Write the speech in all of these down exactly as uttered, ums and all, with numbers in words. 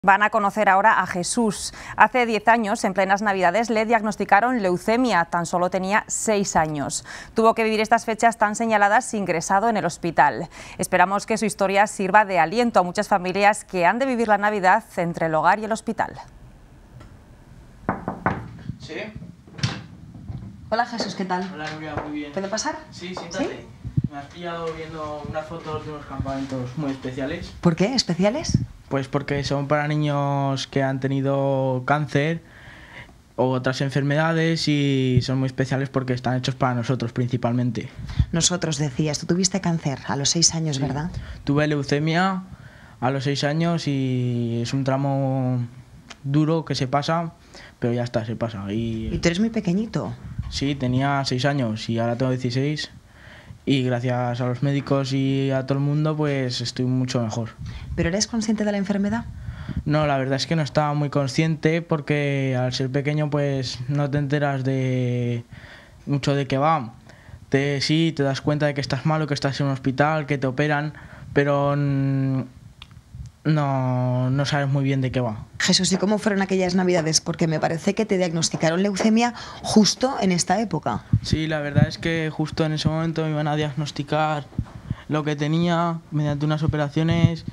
Van a conocer ahora a Jesús. Hace diez años, en plenas Navidades, le diagnosticaron leucemia. Tan solo tenía seis años. Tuvo que vivir estas fechas tan señaladas ingresado en el hospital. Esperamos que su historia sirva de aliento a muchas familias que han de vivir la Navidad entre el hogar y el hospital. ¿Sí? Hola Jesús, ¿qué tal? Hola Nuria, muy bien. ¿Puedo pasar? Sí, siéntate. ¿Sí? Me has pillado viendo unas fotos de unos campamentos muy especiales. ¿Por qué? ¿Especiales? Pues porque son para niños que han tenido cáncer o otras enfermedades y son muy especiales porque están hechos para nosotros principalmente. Nosotros decías, tú tuviste cáncer a los seis años, Sí. ¿verdad? Tuve leucemia a los seis años y es un tramo duro que se pasa, pero ya está, se pasa. Y Y tú eres muy pequeñito. sí, tenía seis años y ahora tengo dieciséis. Y gracias a los médicos y a todo el mundo, pues estoy mucho mejor. ¿Pero eres consciente de la enfermedad? No, la verdad es que no estaba muy consciente porque al ser pequeño pues no te enteras de mucho de qué va. Te, sí, te das cuenta de que estás malo, que estás en un hospital, que te operan, pero mm, no, no sabes muy bien de qué va. Jesús, ¿y cómo fueron aquellas Navidades? Porque me parece que te diagnosticaron leucemia justo en esta época. Sí, la verdad es que justo en ese momento me iban a diagnosticar lo que tenía mediante unas operaciones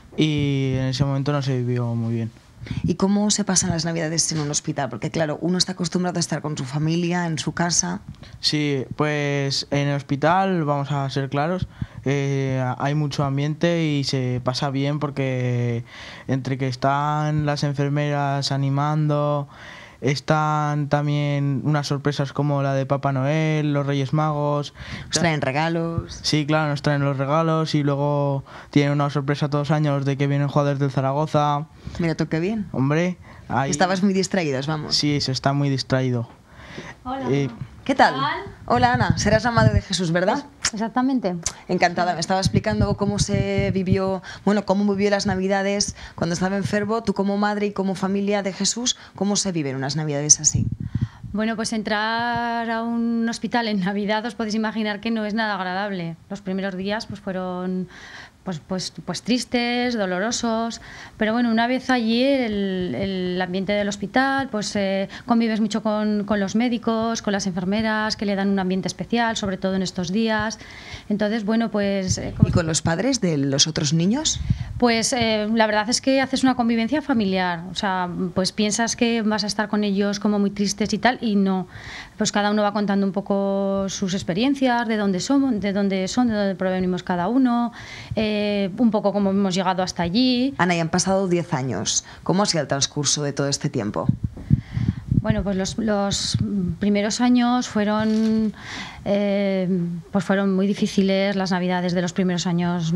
y en ese momento no se vivió muy bien. ¿Y cómo se pasan las Navidades en un hospital? Porque claro, uno está acostumbrado a estar con su familia, en su casa. Sí, pues en el hospital, vamos a ser claros, eh, hay mucho ambiente y se pasa bien porque entre que están las enfermeras animando, están también unas sorpresas como la de Papá Noel, los Reyes Magos. Os traen regalos. Sí, claro, nos traen los regalos y luego tienen una sorpresa todos los años de que vienen jugadores del Zaragoza. Mira tú qué bien. Hombre, ahí... Estabas muy distraídos, vamos. Sí, se está muy distraído. Hola. Eh, ¿Qué tal? ¿Qué tal? Hola Ana, serás la madre de Jesús, ¿verdad? Exactamente. Encantada, me estaba explicando cómo se vivió, bueno, cómo vivió las Navidades cuando estaba enfermo, tú como madre y como familia de Jesús, ¿cómo se viven unas Navidades así? Bueno, pues entrar a un hospital en Navidad os podéis imaginar que no es nada agradable. Los primeros días pues fueron pues, pues, pues tristes, dolorosos, pero bueno, una vez allí el, el ambiente del hospital, pues eh, convives mucho con, con los médicos, con las enfermeras, que le dan un ambiente especial, sobre todo en estos días. Entonces, bueno, pues... Eh, ¿Y con los padres de los otros niños? Pues eh, la verdad es que haces una convivencia familiar, o sea, pues piensas que vas a estar con ellos como muy tristes y tal, y no. Pues cada uno va contando un poco sus experiencias, de dónde somos, de dónde son, de dónde provenimos cada uno, eh, un poco cómo hemos llegado hasta allí. Ana, ya han pasado diez años. ¿Cómo ha sido el transcurso de todo este tiempo? Bueno, pues los, los primeros años fueron, eh, pues fueron muy difíciles. Las Navidades de los primeros años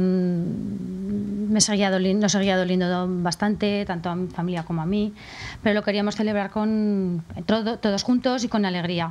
mmm, me seguía doliendo, nos seguía doliendo bastante, tanto a mi familia como a mí, pero lo queríamos celebrar con todo, todos juntos y con alegría.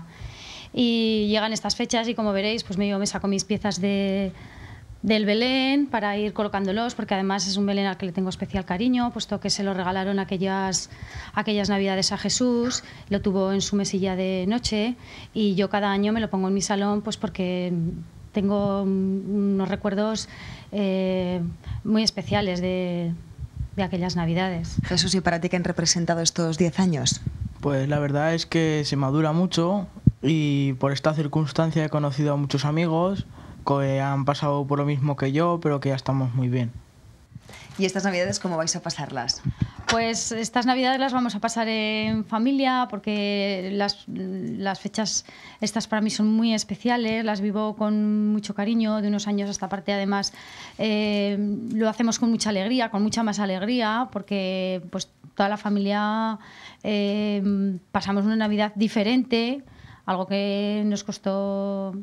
Y llegan estas fechas y, como veréis, pues yo me saco mis piezas de... del Belén para ir colocándolos, porque además es un Belén al que le tengo especial cariño, puesto que se lo regalaron aquellas, aquellas Navidades a Jesús, lo tuvo en su mesilla de noche y yo cada año me lo pongo en mi salón, pues porque tengo unos recuerdos eh, muy especiales de, de aquellas Navidades. Jesús, ¿y para ti qué han representado estos diez años? Pues la verdad es que se madura mucho y por esta circunstancia he conocido a muchos amigos que han pasado por lo mismo que yo, pero que ya estamos muy bien. ¿Y estas Navidades cómo vais a pasarlas? Pues estas Navidades las vamos a pasar en familia, porque las, las fechas estas para mí son muy especiales, las vivo con mucho cariño, de unos años a esta parte además eh, lo hacemos con mucha alegría, con mucha más alegría, porque pues toda la familia eh, pasamos una Navidad diferente, algo que nos costó,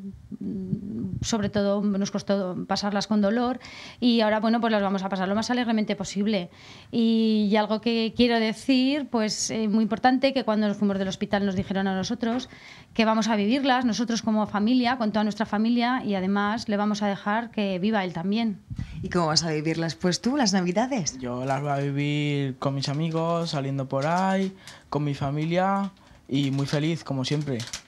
sobre todo nos costó pasarlas con dolor, y ahora bueno, pues las vamos a pasar lo más alegremente posible. Y, y algo que quiero decir, pues eh, muy importante, que cuando nos fuimos del hospital nos dijeron a nosotros que vamos a vivirlas nosotros como familia, con toda nuestra familia, y además le vamos a dejar que viva él también. ¿Y cómo vas a vivirlas pues tú, las Navidades? Yo las voy a vivir con mis amigos, saliendo por ahí, con mi familia y muy feliz, como siempre.